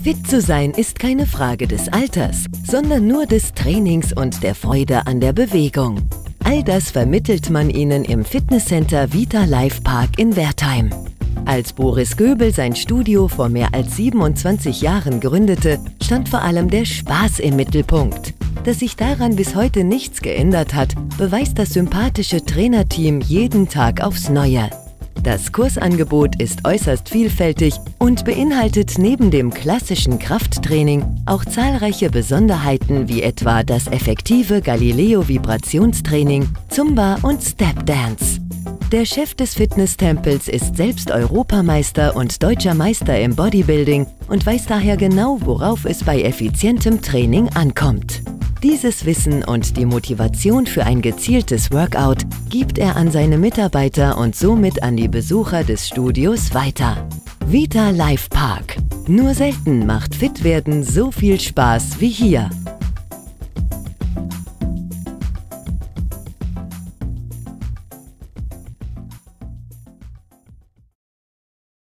Fit zu sein ist keine Frage des Alters, sondern nur des Trainings und der Freude an der Bewegung. All das vermittelt man ihnen im Fitnesscenter Vita Life Park in Wertheim. Als Boris Göbel sein Studio vor mehr als 27 Jahren gründete, stand vor allem der Spaß im Mittelpunkt. Dass sich daran bis heute nichts geändert hat, beweist das sympathische Trainerteam jeden Tag aufs Neue. Das Kursangebot ist äußerst vielfältig und beinhaltet neben dem klassischen Krafttraining auch zahlreiche Besonderheiten wie etwa das effektive Galileo-Vibrationstraining, Zumba und Step Dance. Der Chef des Fitnesstempels ist selbst Europameister und deutscher Meister im Bodybuilding und weiß daher genau, worauf es bei effizientem Training ankommt. Dieses Wissen und die Motivation für ein gezieltes Workout gibt er an seine Mitarbeiter und somit an die Besucher des Studios weiter. Vita Life Park. Nur selten macht Fitwerden so viel Spaß wie hier.